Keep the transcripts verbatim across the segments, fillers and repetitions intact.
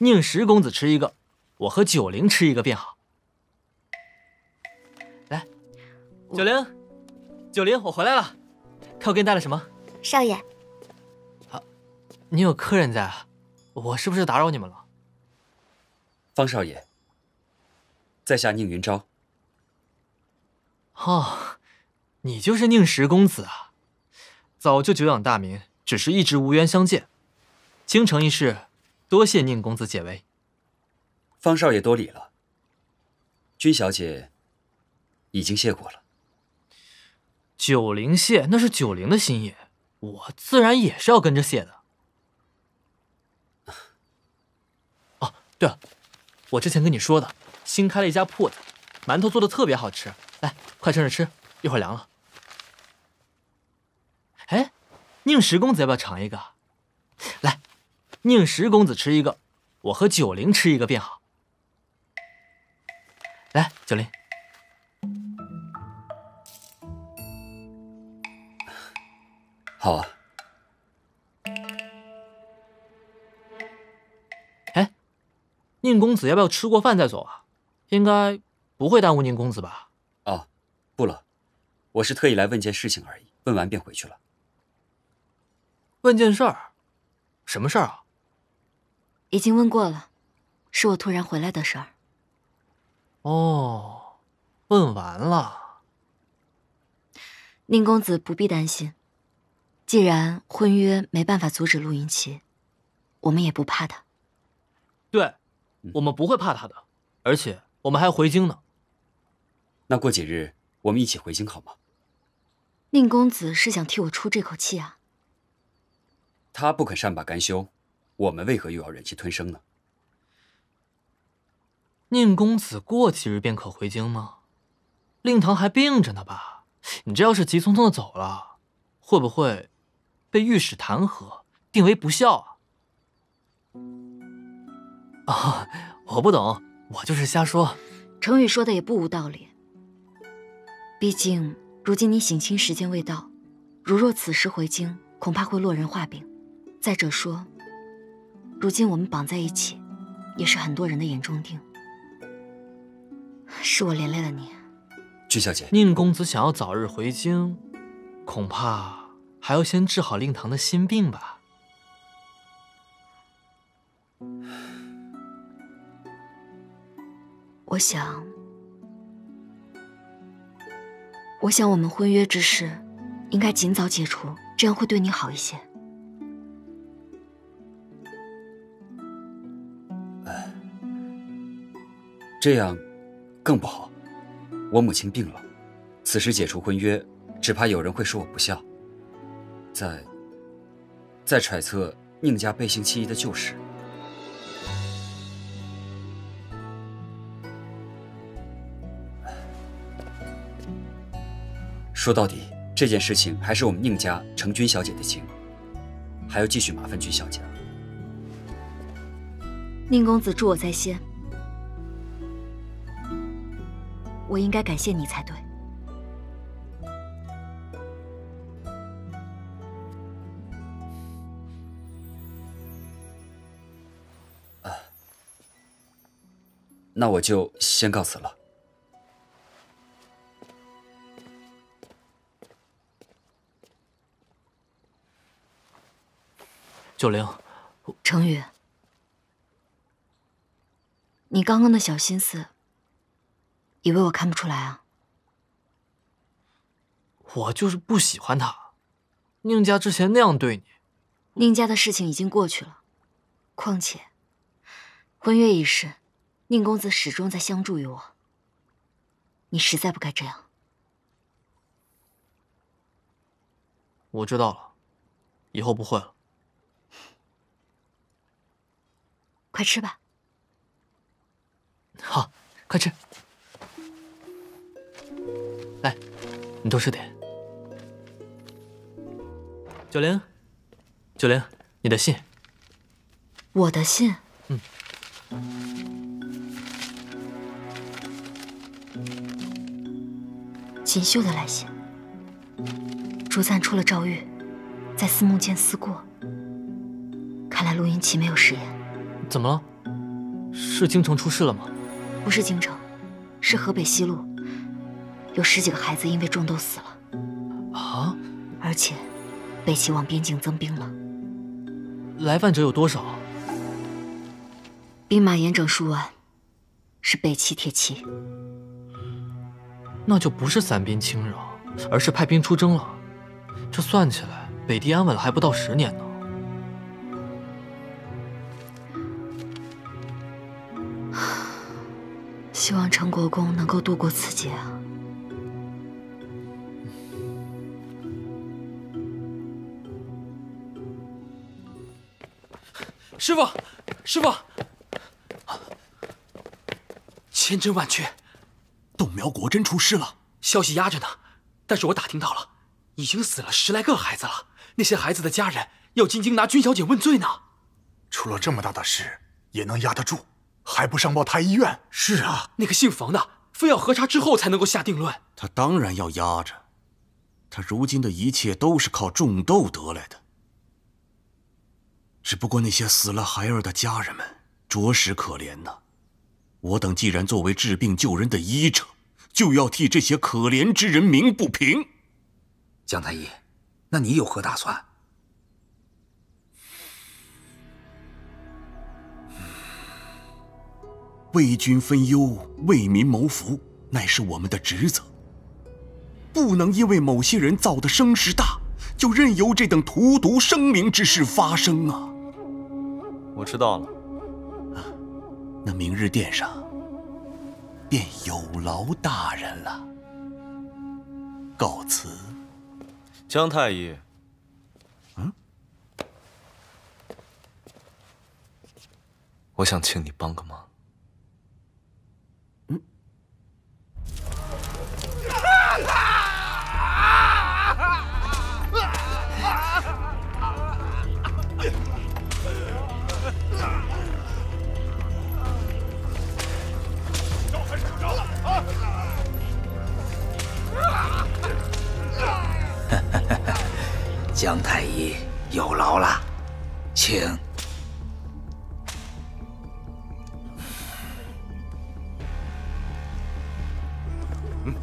宁石公子吃一个，我和九龄吃一个便好。来，九龄，九龄，我回来了，看我给你带了什么。 少爷， 啊，你有客人在啊？我是不是打扰你们了？ 方少爷，在下宁云昭。 哦，你就是宁石公子啊！早就久仰大名，只是一直无缘相见。京城一事，多谢宁公子解围。 方少爷多礼了。君小姐已经谢过了。 九龄谢，那是九龄的心意，我自然也是要跟着谢的。哦，对了，我之前跟你说的，新开了一家铺子，馒头做的特别好吃，来，快趁着吃，一会儿凉了。哎，宁石公子要不要尝一个？来，宁石公子吃一个，我和九龄吃一个便好。来，九龄。 好啊。 哎，宁公子要不要吃过饭再走啊？应该不会耽误宁公子吧？ 哦，不了，我是特意来问件事情而已，问完便回去了。 问件事儿？什么事儿啊？ 已经问过了，是我突然回来的事儿。 哦，问完了。 宁公子不必担心，既然婚约没办法阻止陆云奇，我们也不怕他。 对，我们不会怕他的，而且我们还要回京呢。 那过几日我们一起回京好吗？ 宁公子是想替我出这口气啊？ 他不肯善罢甘休，我们为何又要忍气吞声呢？ 宁公子过几日便可回京吗？令堂还病着呢吧？你这要是急匆匆的走了，会不会被御史弹劾，定为不孝啊？啊、哦，我不懂，我就是瞎说。 程宇说的也不无道理。毕竟如今你省亲时间未到，如若此时回京，恐怕会落人话柄。再者说，如今我们绑在一起，也是很多人的眼中钉。是我连累了你。 君小姐， 宁公子想要早日回京，恐怕还要先治好令堂的心病吧。 我想，我想我们婚约之事应该尽早解除，这样会对你好一些。 这样更不好。我母亲病了，此时解除婚约，只怕有人会说我不孝。再再揣测宁家背信弃义的旧事。说到底，这件事情还是我们宁家承君小姐的情，还要继续麻烦君小姐了。 宁公子助我在先，我应该感谢你才对。 啊，那我就先告辞了。 九龄， 程宇，你刚刚的小心思，以为我看不出来啊？ 我就是不喜欢他，宁家之前那样对你。 宁家的事情已经过去了，况且婚约一事，宁公子始终在相助于我，你实在不该这样。 我知道了，以后不会了。 快吃吧。 好，快吃。来，你多吃点。九龄，九龄，你的信。 我的信？ 嗯。 锦绣的来信。朱粲出了诏狱，在思梦间思过。看来陆云奇没有食言。 怎么了？ 是京城出事了吗？ 不是京城，是河北西路，有十几个孩子因为种豆死了。 啊！ 而且，北齐往边境增兵了。 来犯者有多少？ 兵马严整数万，是北齐铁骑。 那就不是散兵侵扰，而是派兵出征了。这算起来，北地安稳了还不到十年呢。 希望成国公能够度过此劫啊！ 师傅，师傅，千真万确， 洞苗果真出事了。 消息压着呢，但是我打听到了，已经死了十来个孩子了。那些孩子的家人要进京拿君小姐问罪呢。 出了这么大的事，也能压得住？还不上报太医院？ 是啊， 那个姓冯的非要核查之后才能够下定论。 他当然要压着，他如今的一切都是靠种豆得来的。只不过那些死了孩儿的家人们着实可怜呐。我等既然作为治病救人的医者，就要替这些可怜之人鸣不平。 姜太医，那你有何打算？ 为君分忧，为民谋福，乃是我们的职责，不能因为某些人造的声势大，就任由这等荼毒生灵之事发生啊！ 我知道了。 那明日殿上便有劳大人了。告辞。 姜太医。 嗯？ 我想请你帮个忙。 嗯？ 姜太医有劳了，请。 嗯。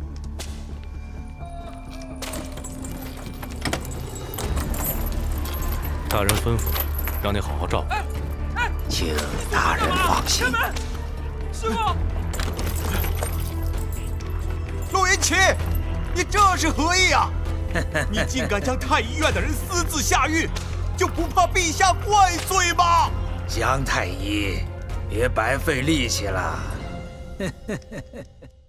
大人吩咐，让你好好照顾。 请大人放心。 师傅， 陆云奇，你这是何意啊？你竟敢将太医院的人私自下狱，就不怕陛下怪罪吗？ 姜太医，别白费力气了。